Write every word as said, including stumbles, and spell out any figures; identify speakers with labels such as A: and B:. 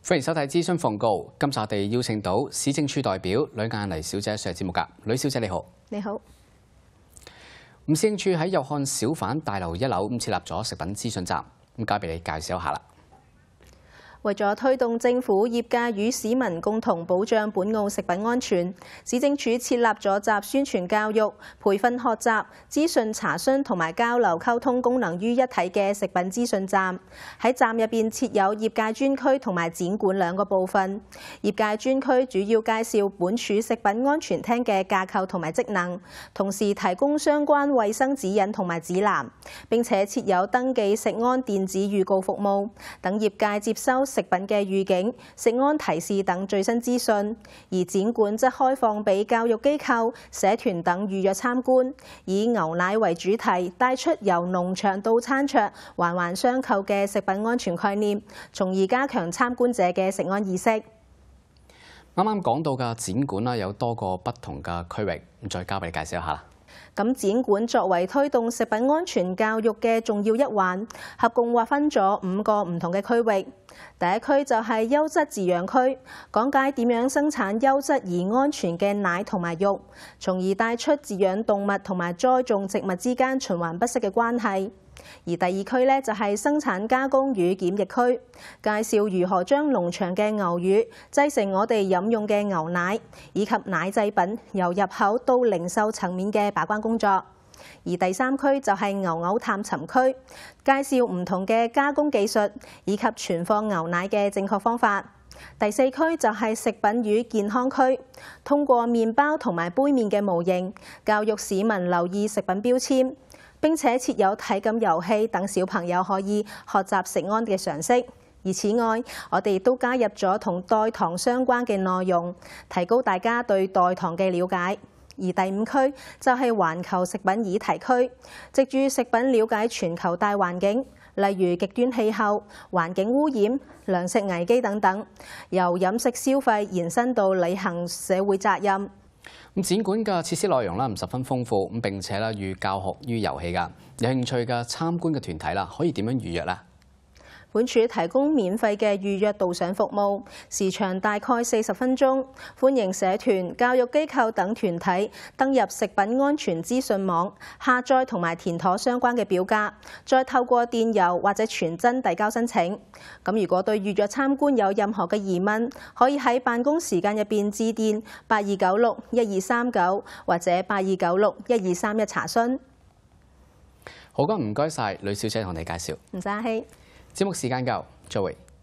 A: 歡迎收睇諮詢奉告。今集我哋邀請到市政處代表呂雁妮小姐上節目㗎。呂小姐你好。
B: 你好。
A: 咁市政處喺祐漢小販大樓一樓咁設立咗食品資訊站，咁交俾你介紹一下啦。
B: 為咗推動政府業界與市民共同保障本澳食品安全，市政處設立咗集宣傳教育、培訓學習、資訊查詢同埋交流溝通功能於一體嘅食品資訊站。喺站入邊設有業界專區同埋展館兩個部分。業界專區主要介紹本處食品安全廳嘅架構同埋職能，同時提供相關衛生指引同埋指南，並且設有登記食安電子預告服務，等業界接收食品嘅預警、食安提示等最新資訊，而展館則開放俾教育機構、社團等預約參觀，以牛奶為主題，帶出由農場到餐桌環環相扣嘅食品安全概念，從而加強參觀者嘅食安意識。啱
A: 啱講到嘅展館啦，有多個不同嘅區域，咁再交俾你介紹一下啦。
B: 咁展館作為推動食品安全教育嘅重要一環，合共劃分咗五個唔同嘅區域。第一區就係優質飼養區，講解點樣生產優質而安全嘅奶同埋肉，從而帶出飼養動物同埋栽種植物之間循環不息嘅關係。而第二區呢，就係生產加工與檢疫區，介紹如何將農場嘅牛乳製成我哋飲用嘅牛奶，以及奶製品由入口到零售層面嘅把關工作。而第三區就係牛牛探尋區，介紹唔同嘅加工技術以及存放牛奶嘅正確方法。第四區就係食品與健康區，通過麵包同埋杯麵嘅模型，教育市民留意食品標籤，並且設有體感遊戲等小朋友可以學習食安嘅常識。而此外，我哋都加入咗同代糖相關嘅內容，提高大家對代糖嘅了解。而第五區就係環球食品議題區，藉住食品了解全球大環境，例如極端氣候、環境污染、糧食危機等等，由飲食消費延伸到履行社會責任。
A: 咁展館嘅設施內容啦，唔十分豐富，咁並且咧寓教學於遊戲㗎。有興趣嘅參觀嘅團體啦，可以點樣預約咧？
B: 本處提供免費嘅預約導賞服務，時長大概四十分鐘，歡迎社團、教育機構等團體登入食品安全資訊網，下載同埋填妥相關嘅表格，再透過電郵或者傳真遞交申請。咁如果對預約參觀有任何嘅疑問，可以喺辦公時間入邊致電八二九六一二三九或者八二九六一二三一查詢。
A: 好嘅，唔該晒，呂小姐同你介紹。
B: 唔使客氣。
A: 節目時間夠，再會。